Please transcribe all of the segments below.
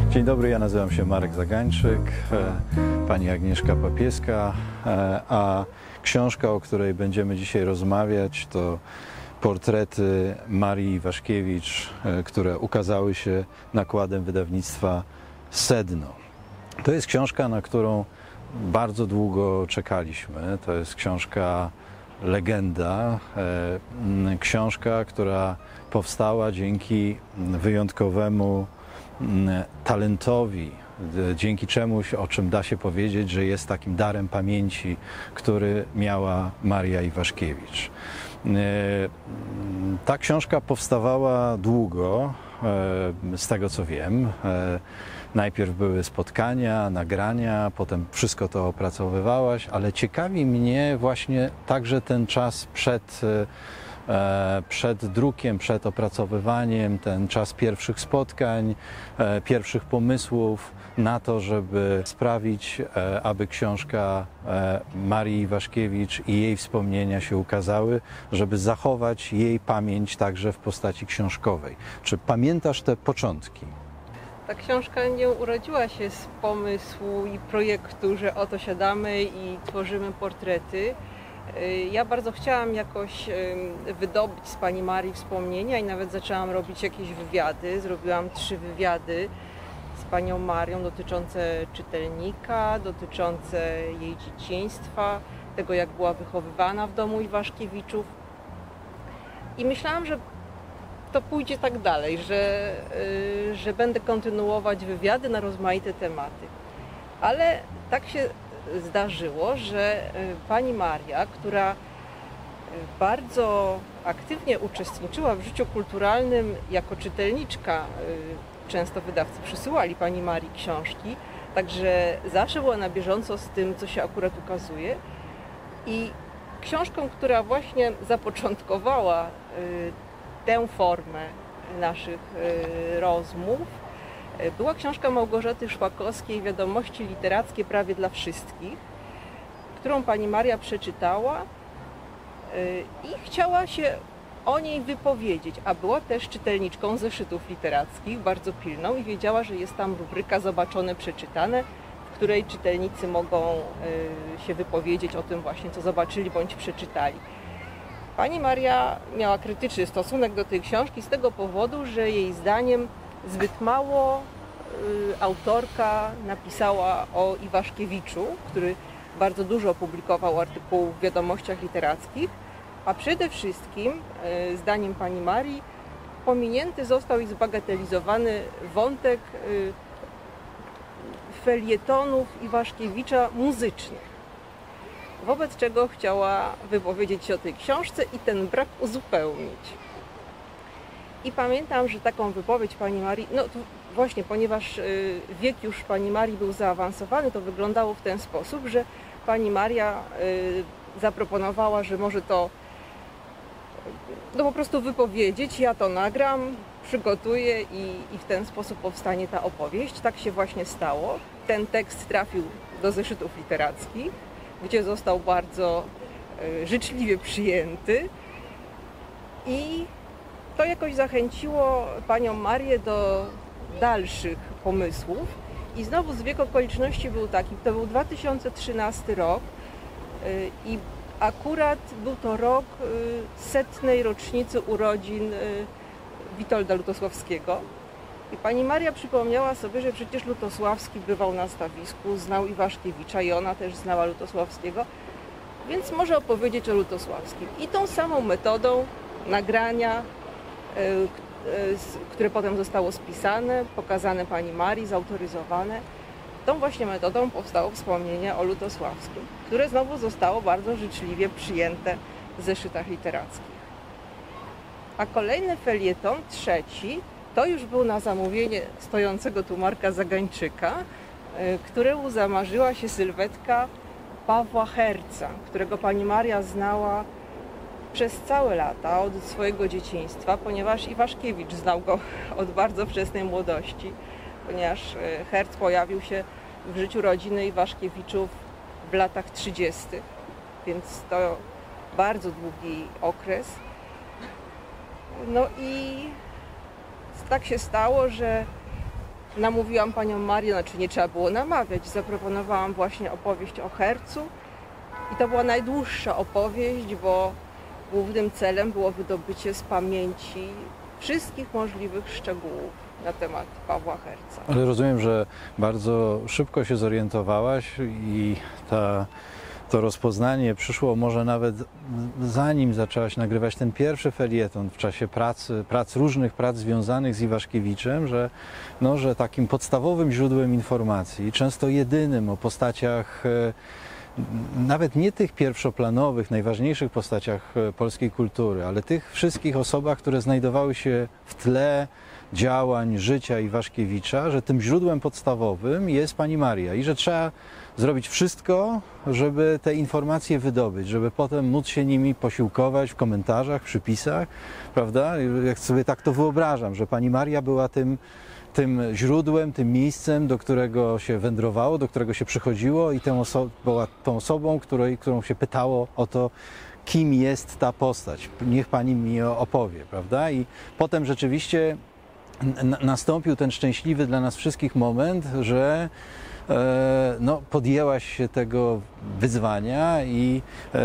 Dzień dobry, ja nazywam się Marek Zagańczyk, pani Agnieszka Papieska, a książka, o której będziemy dzisiaj rozmawiać, to portrety Marii Iwaszkiewicz, które ukazały się nakładem wydawnictwa Sedno. To jest książka, na którą bardzo długo czekaliśmy. To jest książka legenda, książka, która powstała dzięki wyjątkowemu talentowi, dzięki czemuś, o czym da się powiedzieć, że jest takim darem pamięci, który miała Maria Iwaszkiewicz. Ta książka powstawała długo, z tego co wiem. Najpierw były spotkania, nagrania, potem wszystko to opracowywałaś, ale ciekawi mnie właśnie także ten czas przed drukiem, przed opracowywaniem, ten czas pierwszych spotkań, pierwszych pomysłów na to, żeby sprawić, aby książka Marii Iwaszkiewicz i jej wspomnienia się ukazały, żeby zachować jej pamięć także w postaci książkowej. Czy pamiętasz te początki? Ta książka nie urodziła się z pomysłu i projektu, że oto siadamy i tworzymy portrety. Ja bardzo chciałam jakoś wydobyć z pani Marii wspomnienia i nawet zaczęłam robić jakieś wywiady. Zrobiłam 3 wywiady z panią Marią dotyczące czytelnika, dotyczące jej dzieciństwa, tego jak była wychowywana w domu Iwaszkiewiczów. I myślałam, że to pójdzie tak dalej, że będę kontynuować wywiady na rozmaite tematy. Ale tak się zdarzyło, że pani Maria, która bardzo aktywnie uczestniczyła w życiu kulturalnym jako czytelniczka, często wydawcy przysyłali pani Marii książki, także zawsze była na bieżąco z tym, co się akurat ukazuje. I książką, która właśnie zapoczątkowała tę formę naszych rozmów, była książka Małgorzaty Szłakowskiej Wiadomości literackie prawie dla wszystkich, którą pani Maria przeczytała i chciała się o niej wypowiedzieć, a była też czytelniczką zeszytów literackich, bardzo pilną i wiedziała, że jest tam rubryka Zobaczone, przeczytane, w której czytelnicy mogą się wypowiedzieć o tym właśnie, co zobaczyli bądź przeczytali. Pani Maria miała krytyczny stosunek do tej książki z tego powodu, że jej zdaniem zbyt mało autorka napisała o Iwaszkiewiczu, który bardzo dużo publikował artykułów w wiadomościach literackich, a przede wszystkim, zdaniem pani Marii, pominięty został i zbagatelizowany wątek felietonów Iwaszkiewicza muzycznych. Wobec czego chciała wypowiedzieć się o tej książce i ten brak uzupełnić. I pamiętam, że taką wypowiedź pani Marii, no to właśnie, ponieważ wiek już pani Marii był zaawansowany, to wyglądało w ten sposób, że pani Maria zaproponowała, że może to po prostu wypowiedzieć, ja to nagram, przygotuję i w ten sposób powstanie ta opowieść. Tak się właśnie stało. Ten tekst trafił do zeszytów literackich, gdzie został bardzo życzliwie przyjęty i to jakoś zachęciło panią Marię do dalszych pomysłów i znowu zbieg okoliczności był taki, to był 2013 rok i akurat był to rok 100. rocznicy urodzin Witolda Lutosławskiego i pani Maria przypomniała sobie, że przecież Lutosławski bywał na stawisku, znał Iwaszkiewicza i ona też znała Lutosławskiego, więc może opowiedzieć o Lutosławskim. I tą samą metodą nagrania, które potem zostało spisane, pokazane pani Marii, zautoryzowane, tą właśnie metodą powstało wspomnienie o Lutosławskim, które znowu zostało bardzo życzliwie przyjęte w zeszytach literackich. A kolejny felieton, 3, to już był na zamówienie stojącego tu Marka Zagańczyka, któremu zamarzyła się sylwetka Pawła Herca, którego pani Maria znała przez całe lata, od swojego dzieciństwa, ponieważ Iwaszkiewicz znał go od bardzo wczesnej młodości, ponieważ Herc pojawił się w życiu rodziny Iwaszkiewiczów w latach 30., więc to bardzo długi okres. No i tak się stało, że namówiłam panią Marię, znaczy nie trzeba było namawiać, zaproponowałam właśnie opowieść o Hercu i to była najdłuższa opowieść, bo głównym celem było wydobycie z pamięci wszystkich możliwych szczegółów na temat Pawła Herca. Ale rozumiem, że bardzo szybko się zorientowałaś i to rozpoznanie przyszło może nawet zanim zaczęłaś nagrywać ten pierwszy felieton w czasie różnych prac związanych z Iwaszkiewiczem, że takim podstawowym źródłem informacji, często jedynym o postaciach, nawet nie tych pierwszoplanowych, najważniejszych postaciach polskiej kultury, ale tych wszystkich osobach, które znajdowały się w tle działań, życia Iwaszkiewicza, że tym źródłem podstawowym jest pani Maria i że trzeba zrobić wszystko, żeby te informacje wydobyć, żeby potem móc się nimi posiłkować w komentarzach, przypisach, prawda? Jak sobie tak to wyobrażam, że pani Maria była tym źródłem, tym miejscem, do którego się wędrowało, do którego się przychodziło i była tą osobą, którą się pytało o to, kim jest ta postać. Niech pani mi opowie, prawda? I potem rzeczywiście nastąpił ten szczęśliwy dla nas wszystkich moment, że podjęłaś się tego wyzwania i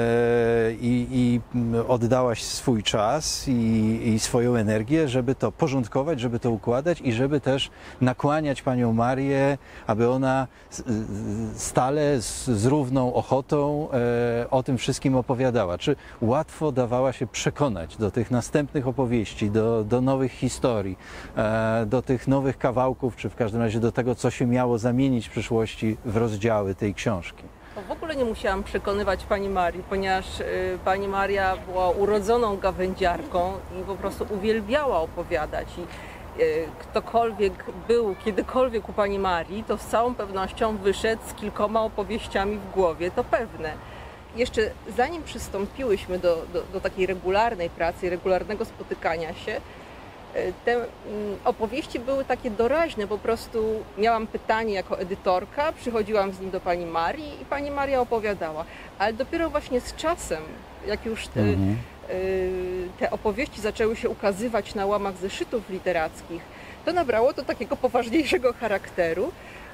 oddałaś swój czas i swoją energię, żeby to porządkować, żeby to układać i żeby też nakłaniać panią Marię, aby ona stale z równą ochotą o tym wszystkim opowiadała. Czy łatwo dawała się przekonać do tych następnych opowieści, do nowych historii, do tych nowych kawałków, czy w każdym razie do tego, co się miało zamienić w przyszłości w rozdziały tej książki? W ogóle nie musiałam przekonywać pani Marii, ponieważ pani Maria była urodzoną gawędziarką i po prostu uwielbiała opowiadać. I ktokolwiek był kiedykolwiek u pani Marii, to z całą pewnością wyszedł z kilkoma opowieściami w głowie, to pewne. Jeszcze zanim przystąpiłyśmy do takiej regularnej pracy, regularnego spotykania się, te opowieści były takie doraźne, po prostu miałam pytanie jako edytorka, przychodziłam z nim do pani Marii i pani Maria opowiadała. Ale dopiero właśnie z czasem, jak już te opowieści zaczęły się ukazywać na łamach zeszytów literackich, to nabrało to takiego poważniejszego charakteru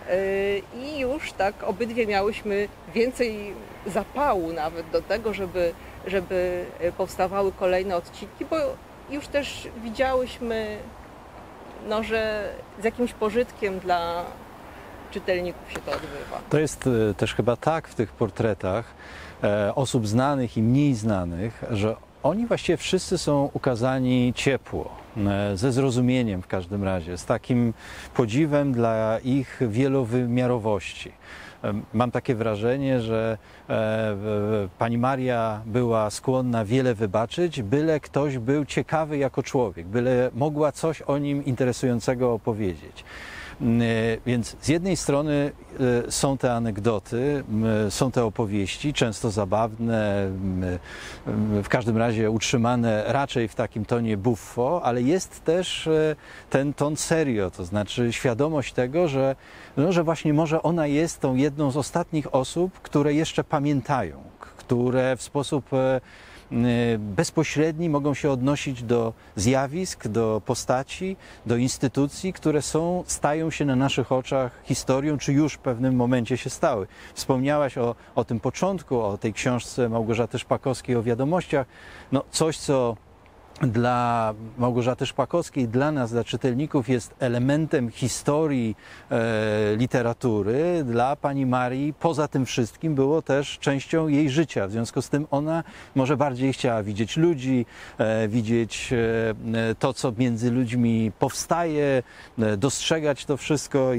i już tak obydwie miałyśmy więcej zapału nawet do tego, żeby powstawały kolejne odcinki, bo już też widziałyśmy, że z jakimś pożytkiem dla czytelników się to odbywa. To jest też chyba tak w tych portretach osób znanych i mniej znanych, że oni właściwie wszyscy są ukazani ciepło, ze zrozumieniem w każdym razie, z takim podziwem dla ich wielowymiarowości. Mam takie wrażenie, że pani Maria była skłonna wiele wybaczyć, byle ktoś był ciekawy jako człowiek, byle mogła coś o nim interesującego opowiedzieć. Więc z jednej strony są te anegdoty, są te opowieści, często zabawne, w każdym razie utrzymane raczej w takim tonie buffo, ale jest też ten ton serio, to znaczy świadomość tego, że właśnie może ona jest tą jedną z ostatnich osób, które jeszcze pamiętają, które w sposób bezpośredni mogą się odnosić do zjawisk, do postaci, do instytucji, które stają się na naszych oczach historią, czy już w pewnym momencie się stały. Wspomniałaś o tym początku, o tej książce Małgorzaty Szpakowskiej o wiadomościach. Coś, co dla Małgorzaty Szpakowskiej, dla nas, dla czytelników jest elementem historii literatury, dla pani Marii poza tym wszystkim było też częścią jej życia. W związku z tym ona może bardziej chciała widzieć ludzi, widzieć to, co między ludźmi powstaje, dostrzegać to wszystko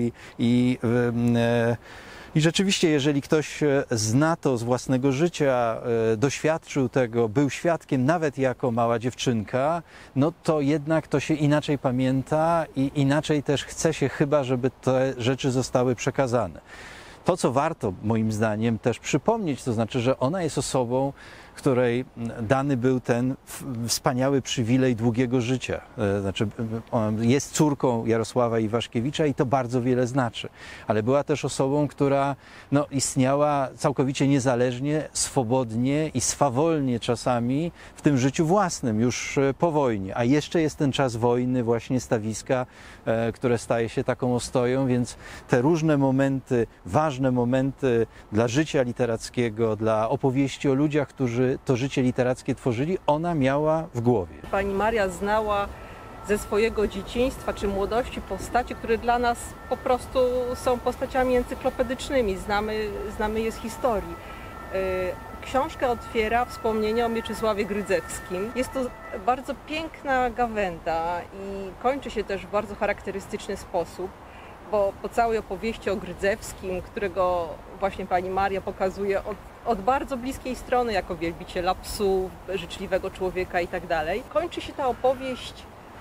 i rzeczywiście, jeżeli ktoś zna to z własnego życia, doświadczył tego, był świadkiem nawet jako mała dziewczynka, to jednak to się inaczej pamięta i inaczej też chce się chyba, żeby te rzeczy zostały przekazane. To, co warto moim zdaniem też przypomnieć, to znaczy, że ona jest osobą której dany był ten wspaniały przywilej długiego życia. Znaczy, jest córką Jarosława Iwaszkiewicza i to bardzo wiele znaczy. Ale była też osobą, która istniała całkowicie niezależnie, swobodnie i swawolnie czasami w tym życiu własnym, już po wojnie. A jeszcze jest ten czas wojny, właśnie stawiska, które staje się taką ostoją, więc te różne momenty, ważne momenty dla życia literackiego, dla opowieści o ludziach, którzy to życie literackie tworzyli, ona miała w głowie. Pani Maria znała ze swojego dzieciństwa czy młodości postacie, które dla nas po prostu są postaciami encyklopedycznymi, znamy je z historii. Książkę otwiera wspomnienie o Mieczysławie Grydzewskim. Jest to bardzo piękna gawęda i kończy się też w bardzo charakterystyczny sposób, bo po całej opowieści o Grydzewskim, którego właśnie pani Maria pokazuje od bardzo bliskiej strony, jako wielbiciela psów, życzliwego człowieka i tak dalej, kończy się ta opowieść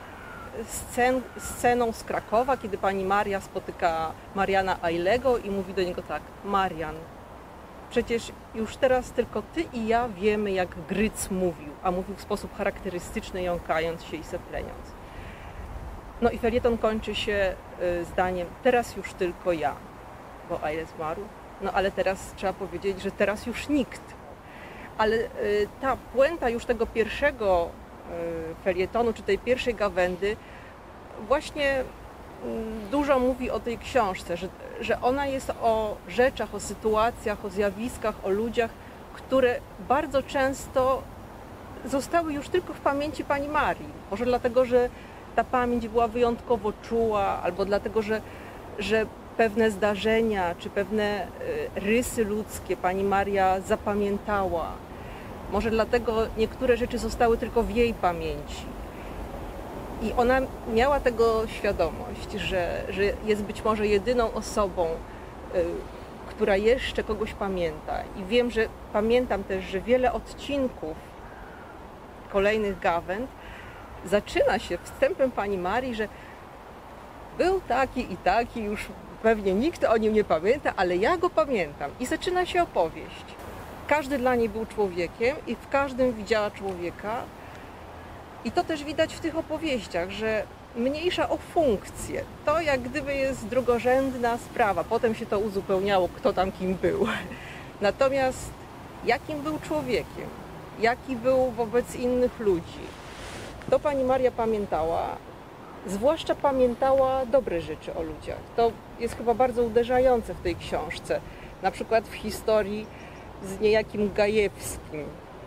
sceną z Krakowa, kiedy pani Maria spotyka Mariana Ajlego i mówi do niego tak: Marian, przecież już teraz tylko ty i ja wiemy, jak Gryc mówił, a mówił w sposób charakterystyczny, jąkając się i sepleniąc. No i felieton kończy się zdaniem: teraz już tylko ja, bo Ajle zmarł. No ale teraz trzeba powiedzieć, że teraz już nikt. Ale ta puenta już tego pierwszego felietonu, czy tej pierwszej gawędy właśnie dużo mówi o tej książce, że ona jest o rzeczach, o sytuacjach, o zjawiskach, o ludziach, które bardzo często zostały już tylko w pamięci pani Marii. Może dlatego, że ta pamięć była wyjątkowo czuła, albo dlatego, że pewne zdarzenia czy pewne rysy ludzkie pani Maria zapamiętała. Może dlatego niektóre rzeczy zostały tylko w jej pamięci. I ona miała tego świadomość, że jest być może jedyną osobą, która jeszcze kogoś pamięta. I wiem, że pamiętam też, że wiele odcinków kolejnych gawęd zaczyna się wstępem pani Marii, że był taki i taki, już pewnie nikt o nim nie pamięta, ale ja go pamiętam. I zaczyna się opowieść. Każdy dla niej był człowiekiem i w każdym widziała człowieka. I to też widać w tych opowieściach, że mniejsza o funkcję. To jak gdyby jest drugorzędna sprawa. Potem się to uzupełniało, kto tam kim był. Natomiast jakim był człowiekiem, jaki był wobec innych ludzi, to pani Maria pamiętała. Zwłaszcza pamiętała dobre rzeczy o ludziach. To jest chyba bardzo uderzające w tej książce. Na przykład w historii z niejakim Gajewskim,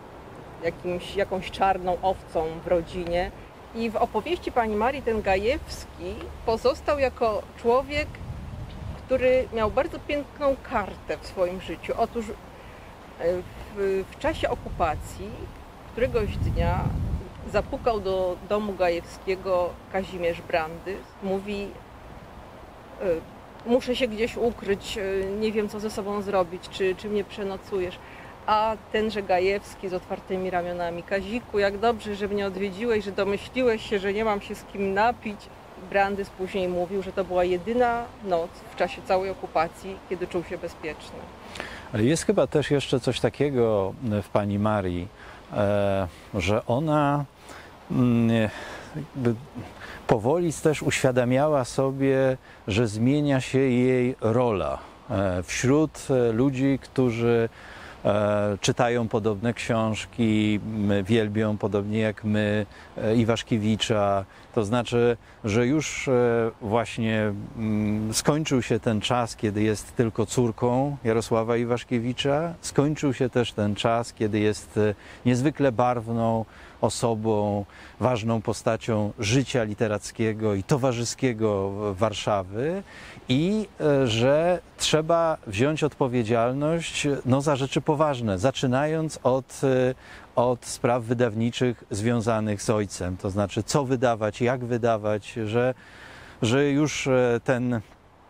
jakąś czarną owcą w rodzinie. I w opowieści pani Marii ten Gajewski pozostał jako człowiek, który miał bardzo piękną kartę w swoim życiu. Otóż w czasie okupacji któregoś dnia zapukał do domu Gajewskiego Kazimierz Brandy. Mówi: muszę się gdzieś ukryć, nie wiem co ze sobą zrobić, czy mnie przenocujesz. A tenże Gajewski z otwartymi ramionami: Kaziku, jak dobrze, że mnie odwiedziłeś, że domyśliłeś się, że nie mam się z kim napić. Brandys później mówił, że to była jedyna noc w czasie całej okupacji, kiedy czuł się bezpieczny. Ale jest chyba też jeszcze coś takiego w pani Marii, że ona powoli też uświadamiała sobie, że zmienia się jej rola wśród ludzi, którzy czytają podobne książki, wielbią podobnie jak my Iwaszkiewicza. To znaczy, że już właśnie skończył się ten czas, kiedy jest tylko córką Jarosława Iwaszkiewicza. Skończył się też ten czas, kiedy jest niezwykle barwną osobą, ważną postacią życia literackiego i towarzyskiego Warszawy i że trzeba wziąć odpowiedzialność za rzeczy poważne, zaczynając od spraw wydawniczych związanych z ojcem, to znaczy co wydawać, jak wydawać, że już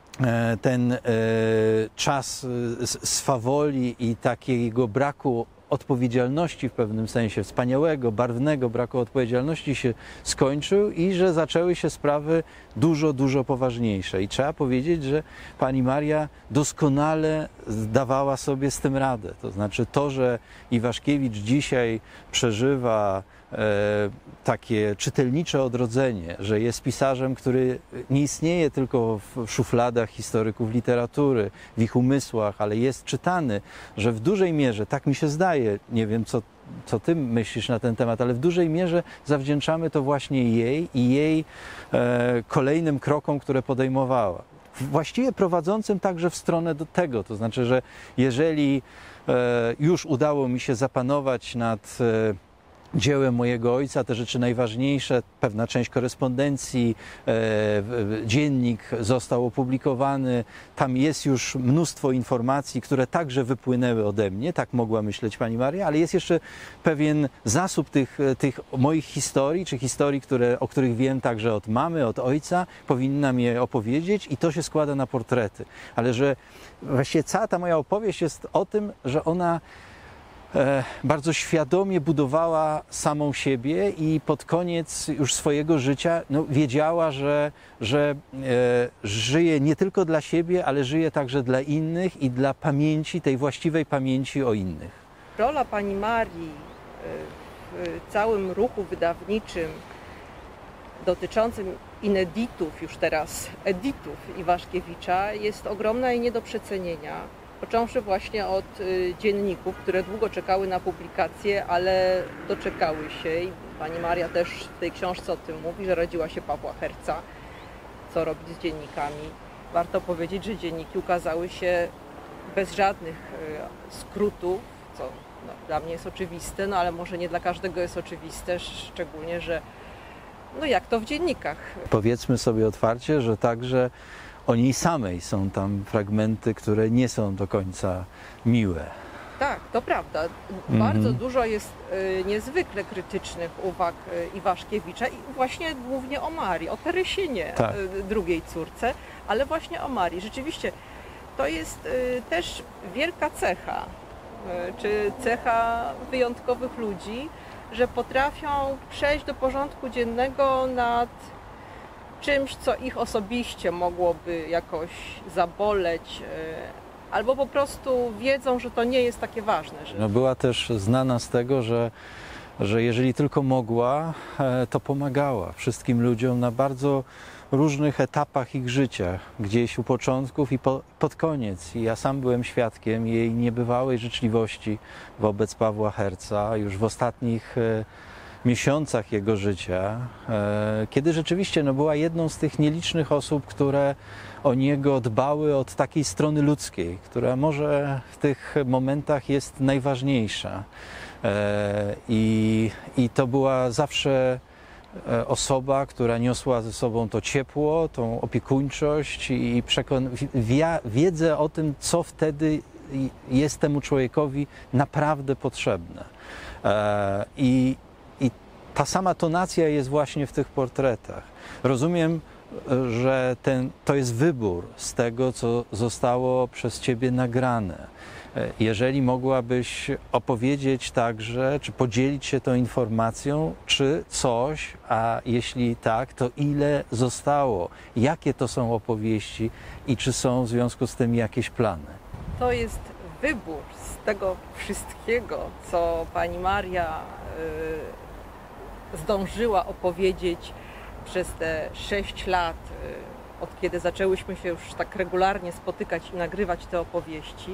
ten czas swawoli i takiego braku odpowiedzialności w pewnym sensie, wspaniałego, barwnego braku odpowiedzialności się skończył i że zaczęły się sprawy dużo poważniejsze. I trzeba powiedzieć, że pani Maria doskonale zdawała sobie z tym radę. To znaczy to, że Iwaszkiewicz dzisiaj przeżywa takie czytelnicze odrodzenie, że jest pisarzem, który nie istnieje tylko w szufladach historyków literatury, w ich umysłach, ale jest czytany, że w dużej mierze, tak mi się zdaje, nie wiem co ty myślisz na ten temat, ale w dużej mierze zawdzięczamy to właśnie jej i jej kolejnym krokom, które podejmowała. Właściwie prowadzącym także w stronę do tego, to znaczy, że jeżeli już udało mi się zapanować nad dziełem mojego ojca, te rzeczy najważniejsze, pewna część korespondencji, dziennik został opublikowany, tam jest już mnóstwo informacji, które także wypłynęły ode mnie, tak mogła myśleć pani Maria, ale jest jeszcze pewien zasób tych moich historii, czy historii, o których wiem także od mamy, od ojca, powinnam je opowiedzieć i to się składa na portrety. Ale że właściwie cała ta moja opowieść jest o tym, że ona bardzo świadomie budowała samą siebie i pod koniec już swojego życia wiedziała, że żyje nie tylko dla siebie, ale żyje także dla innych i dla pamięci, tej właściwej pamięci o innych. Rola pani Marii w całym ruchu wydawniczym dotyczącym ineditów, już teraz editów Iwaszkiewicza jest ogromna i nie do przecenienia. Począwszy właśnie od dzienników, które długo czekały na publikację, ale doczekały się i pani Maria też w tej książce o tym mówi, że rodziła się Pawła Herca, co robić z dziennikami. Warto powiedzieć, że dzienniki ukazały się bez żadnych skrótów, co dla mnie jest oczywiste, ale może nie dla każdego jest oczywiste, szczególnie, że jak to w dziennikach. Powiedzmy sobie otwarcie, że także o niej samej są tam fragmenty, które nie są do końca miłe. Tak, to prawda. Bardzo dużo jest niezwykle krytycznych uwag Iwaszkiewicza i właśnie głównie o Marii, o Teresynie, drugiej córce, ale właśnie o Marii. Rzeczywiście to jest też wielka cecha, czy cecha wyjątkowych ludzi, że potrafią przejść do porządku dziennego nad czymś, co ich osobiście mogłoby jakoś zaboleć, albo po prostu wiedzą, że to nie jest takie ważne. Była też znana z tego, że jeżeli tylko mogła, to pomagała wszystkim ludziom na bardzo różnych etapach ich życia, gdzieś u początków i pod koniec. I ja sam byłem świadkiem jej niebywałej życzliwości wobec Pawła Herca już w ostatnich miesiącach jego życia, kiedy rzeczywiście była jedną z tych nielicznych osób, które o niego dbały od takiej strony ludzkiej, która może w tych momentach jest najważniejsza. I to była zawsze osoba, która niosła ze sobą to ciepło, tą opiekuńczość i wiedzę o tym, co wtedy jest temu człowiekowi naprawdę potrzebne. I ta sama tonacja jest właśnie w tych portretach. Rozumiem, że to jest wybór z tego, co zostało przez ciebie nagrane. Jeżeli mogłabyś opowiedzieć także, czy podzielić się tą informacją, czy coś, a jeśli tak, to ile zostało, jakie to są opowieści i czy są w związku z tym jakieś plany? To jest wybór z tego wszystkiego, co pani Maria zdążyła opowiedzieć przez te 6 lat, od kiedy zaczęłyśmy się już tak regularnie spotykać i nagrywać te opowieści.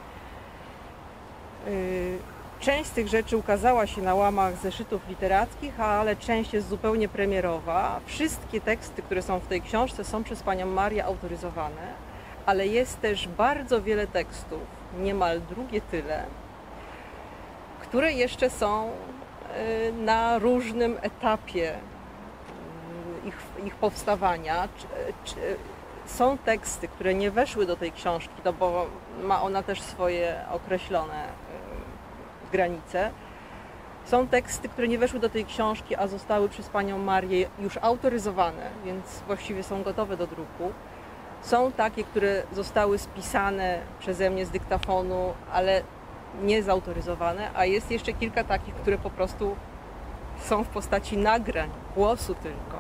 Część z tych rzeczy ukazała się na łamach zeszytów literackich, ale część jest zupełnie premierowa. Wszystkie teksty, które są w tej książce, są przez panią Marię autoryzowane, ale jest też bardzo wiele tekstów, niemal drugie tyle, które jeszcze są na różnym etapie ich powstawania. Są teksty, które nie weszły do tej książki, bo ma ona też swoje określone granice. Są teksty, które nie weszły do tej książki, a zostały przez panią Marię już autoryzowane, więc właściwie są gotowe do druku. Są takie, które zostały spisane przeze mnie z dyktafonu, ale niezautoryzowane, a jest jeszcze kilka takich, które po prostu są w postaci nagrań, głosu tylko.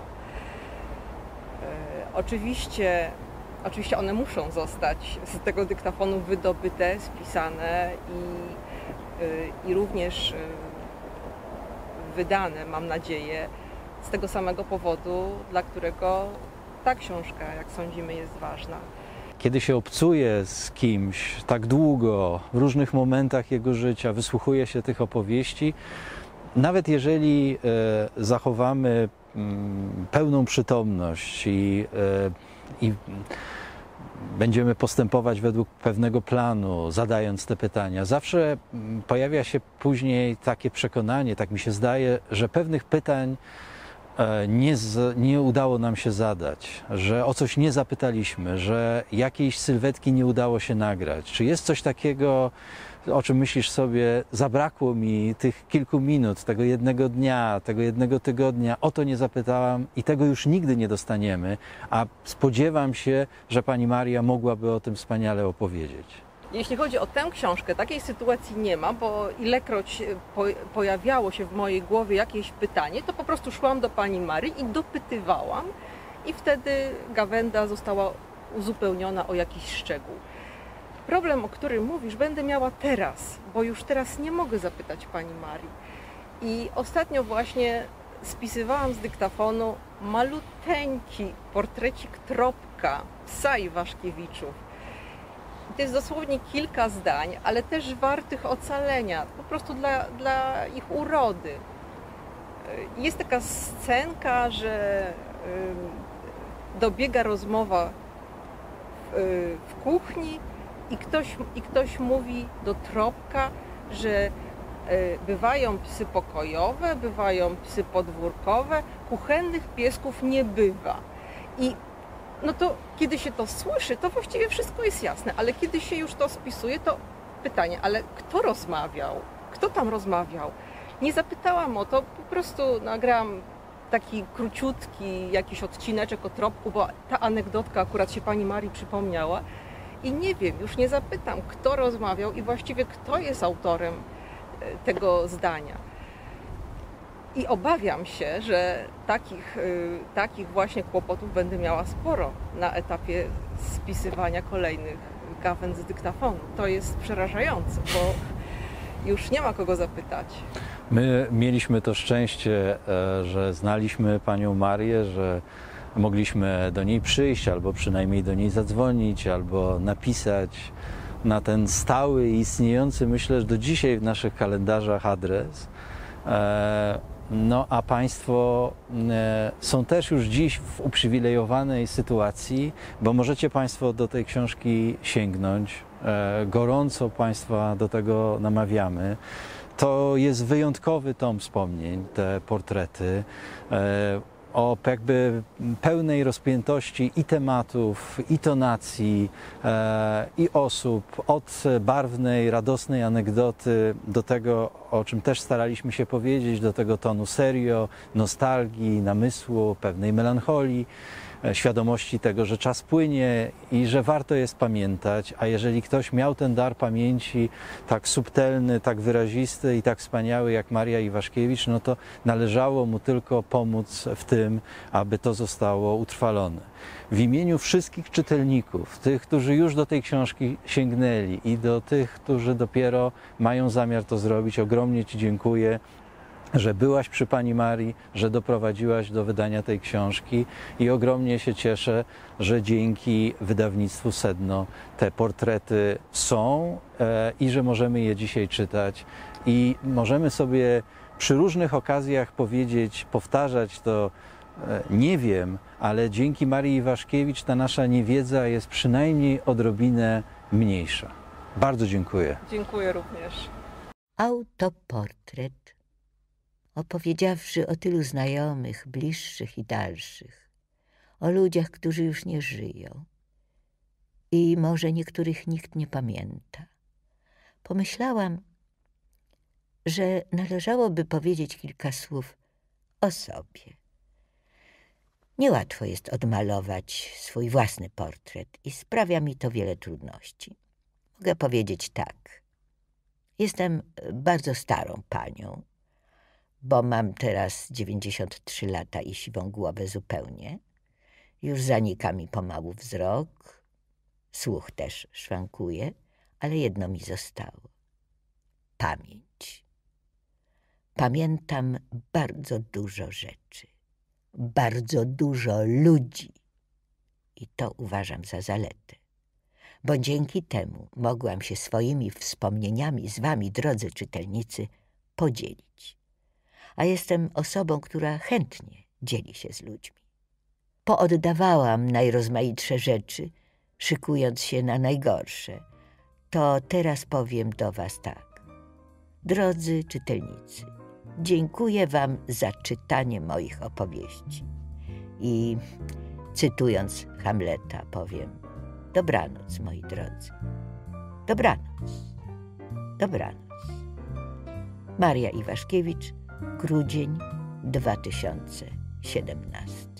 Oczywiście one muszą zostać z tego dyktafonu wydobyte, spisane i również wydane, mam nadzieję, z tego samego powodu, dla którego ta książka, jak sądzimy, jest ważna. Kiedy się obcuje z kimś tak długo, w różnych momentach jego życia, wysłuchuje się tych opowieści, nawet jeżeli zachowamy pełną przytomność i będziemy postępować według pewnego planu, zadając te pytania, zawsze pojawia się później takie przekonanie, tak mi się zdaje, że pewnych pytań nie udało nam się zadać, że o coś nie zapytaliśmy, że jakiejś sylwetki nie udało się nagrać. Czy jest coś takiego, o czym myślisz sobie, zabrakło mi tych kilku minut, tego jednego dnia, tego jednego tygodnia, o to nie zapytałam i tego już nigdy nie dostaniemy, a spodziewam się, że pani Maria mogłaby o tym wspaniale opowiedzieć. Jeśli chodzi o tę książkę, takiej sytuacji nie ma, bo ilekroć pojawiało się w mojej głowie jakieś pytanie, to po prostu szłam do pani Marii i dopytywałam i wtedy gawęda została uzupełniona o jakiś szczegół. Problem, o którym mówisz, będę miała teraz, bo już teraz nie mogę zapytać pani Marii. I ostatnio właśnie spisywałam z dyktafonu maluteńki portrecik Tropka, psa Iwaszkiewiczów. To jest dosłownie kilka zdań, ale też wartych ocalenia, po prostu dla ich urody. Jest taka scenka, że dobiega rozmowa w kuchni i ktoś mówi do Tropka, że bywają psy pokojowe, bywają psy podwórkowe, kuchennych piesków nie bywa. I no to kiedy się to słyszy, to właściwie wszystko jest jasne, ale kiedy się już to spisuje, to pytanie, ale kto rozmawiał? Kto tam rozmawiał? Nie zapytałam o to, po prostu nagrałam taki króciutki jakiś odcineczek o Tropku, bo ta anegdotka akurat się pani Marii przypomniała i nie wiem, już nie zapytam, kto rozmawiał i właściwie kto jest autorem tego zdania. I obawiam się, że takich właśnie kłopotów będę miała sporo na etapie spisywania kolejnych gawęd z dyktafonu. To jest przerażające, bo już nie ma kogo zapytać. My mieliśmy to szczęście, że znaliśmy panią Marię, że mogliśmy do niej przyjść, albo przynajmniej do niej zadzwonić, albo napisać na ten stały i istniejący, myślę, że do dzisiaj w naszych kalendarzach adres. No a państwo są też już dziś w uprzywilejowanej sytuacji, bo możecie państwo do tej książki sięgnąć. Gorąco państwa do tego namawiamy. To jest wyjątkowy tom wspomnień, te portrety, o jakby pełnej rozpiętości i tematów, i tonacji, i osób, od barwnej, radosnej anegdoty do tego, o czym też staraliśmy się powiedzieć, do tego tonu serio, nostalgii, namysłu, pewnej melancholii, świadomości tego, że czas płynie i że warto jest pamiętać, a jeżeli ktoś miał ten dar pamięci tak subtelny, tak wyrazisty i tak wspaniały jak Maria Iwaszkiewicz, no to należało mu tylko pomóc w tym, aby to zostało utrwalone. W imieniu wszystkich czytelników, tych, którzy już do tej książki sięgnęli i do tych, którzy dopiero mają zamiar to zrobić, ogromnie Ci dziękuję, że byłaś przy pani Marii, że doprowadziłaś do wydania tej książki i ogromnie się cieszę, że dzięki wydawnictwu Sedno te portrety są i że możemy je dzisiaj czytać i możemy sobie przy różnych okazjach powiedzieć, powtarzać to, nie wiem, ale dzięki Marii Iwaszkiewicz ta nasza niewiedza jest przynajmniej odrobinę mniejsza. Bardzo dziękuję. Dziękuję również. Autoportret. Opowiedziawszy o tylu znajomych, bliższych i dalszych, o ludziach, którzy już nie żyją i może niektórych nikt nie pamięta, pomyślałam, że należałoby powiedzieć kilka słów o sobie. Niełatwo jest odmalować swój własny portret i sprawia mi to wiele trudności. Mogę powiedzieć tak. Jestem bardzo starą panią, bo mam teraz 93 lata i siwą głowę zupełnie. Już zanika mi pomału wzrok, słuch też szwankuje, ale jedno mi zostało. Pamięć. Pamiętam bardzo dużo rzeczy, bardzo dużo ludzi i to uważam za zaletę, bo dzięki temu mogłam się swoimi wspomnieniami z wami, drodzy czytelnicy, podzielić. A jestem osobą, która chętnie dzieli się z ludźmi. Pooddawałam najrozmaitsze rzeczy, szykując się na najgorsze. To teraz powiem do was tak. Drodzy czytelnicy, dziękuję wam za czytanie moich opowieści. I cytując Hamleta powiem: dobranoc, moi drodzy. Dobranoc. Dobranoc. Maria Iwaszkiewicz, grudzień 2017.